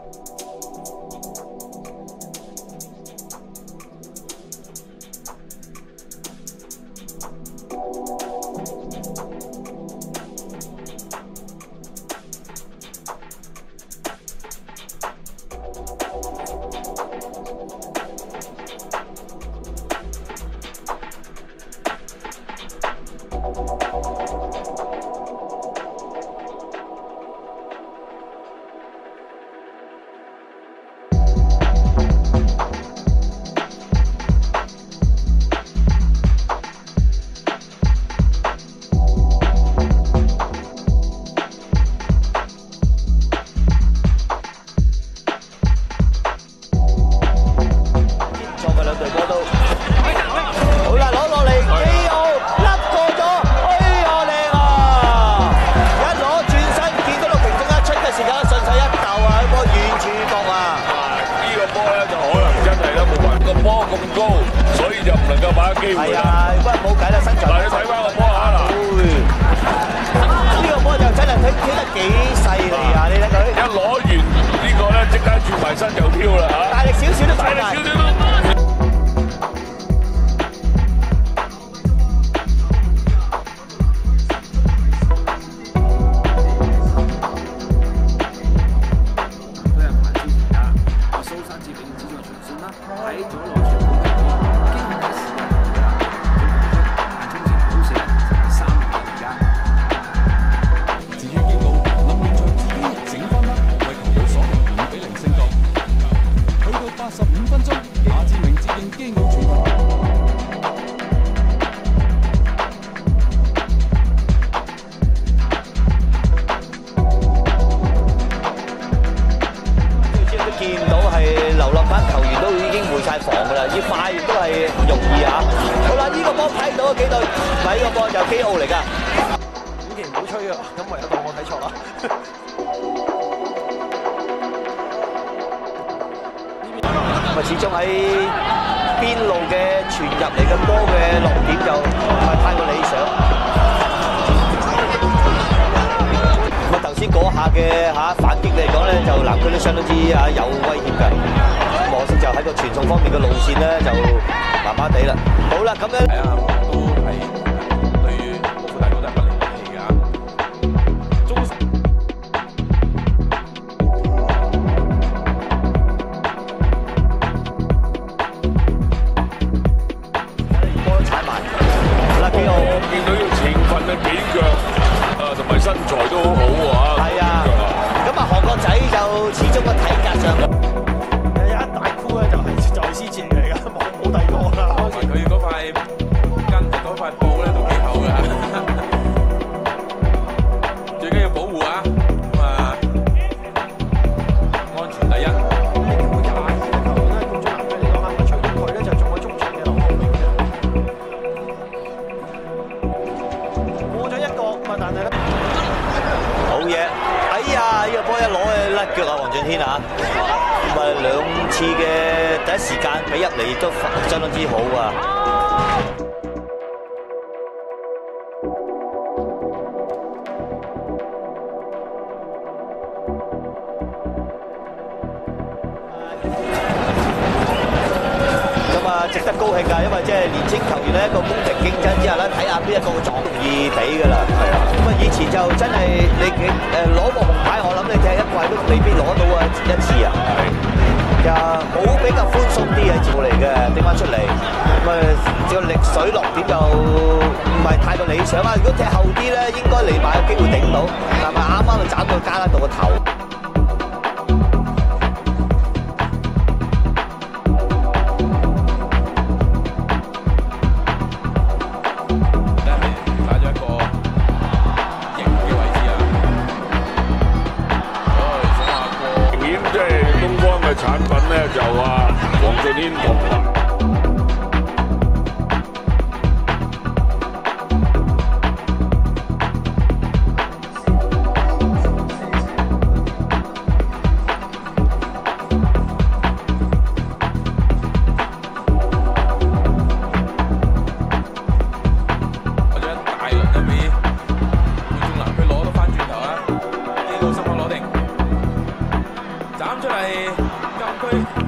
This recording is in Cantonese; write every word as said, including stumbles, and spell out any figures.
係啊，不過冇計啦，身材。嗱，你睇翻個波下嗱，呢個波就真係佢跳得幾犀利啊！你睇佢一攞完呢個咧，即刻轉埋身就跳啦嚇，大力少少都大力少少都。 見到係流浪班球員都已經回晒防㗎啦，要快亦都係容易嚇。好啦，呢個波睇到幾隊，唔係呢個波就 K O 嚟㗎。古奇唔好吹啊，咁唯有當我睇錯啦。咁啊，始終喺邊路嘅傳入嚟嘅波嘅落點就唔係太過理想。 先嗰下嘅嚇反擊嚟講咧，就藍區都相當之啊有威脅㗎。可惜就喺個傳送方面嘅路線咧，就麻麻地啦。好啦，咁樣係啊，都係對於老虎大哥都係不離不棄㗎。中波都踩埋，好啦，幾號見到要前訓嘅幾腳。 同埋身材都好好啊！係啊，咁啊韓國仔就始終個體格上，有一大箍咧就係就係施戰嚟㗎，冇冇第二個啦。同埋佢嗰塊巾嗰塊布咧都幾厚㗎，最緊要保護啊！咁啊，安全第一。呢條廿二嘅球員咧，咁中南區嚟講啊，除咗佢咧就仲有中場嘅劉浩明過咗一個，咁啊但係咧。 好嘢！哎呀，呢個波一攞去甩腳啊，黃俊軒啊！咁啊兩次嘅第一時間俾入嚟亦都相當之好啊！咁啊，值得高興㗎，因為即係年青球員咧一個公平競爭之下咧，睇下邊一個會撞容易比㗎啦。係啊。咁啊，以前就真係你你誒攞個紅牌，我諗你踢一季都未必攞到啊一次啊。係。就好比較寬鬆啲嘅條嚟嘅，掟翻出嚟。咁啊，個力水落點就唔係太過理想啊。如果踢後啲咧，應該嚟埋有機會頂到，但係啱啱就斬到加拉度個頭。 產品咧就啊，黃俊軒同啊。 斬出嚟！ 佢。